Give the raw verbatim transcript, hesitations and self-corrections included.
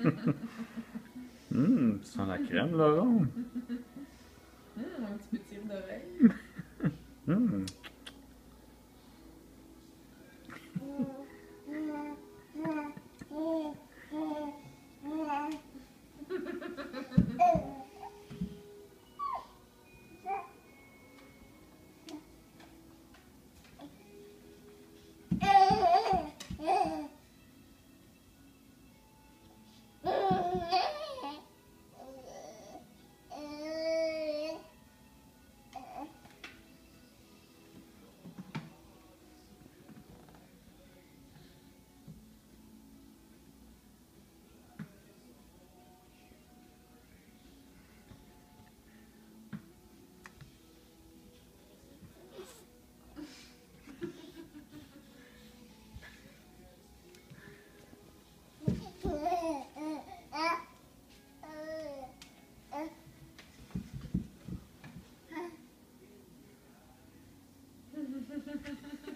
Hum, tu sens la crème, Laurent? Hum, un petit peu tire d'oreille. Hum. Ha ha ha ha ha.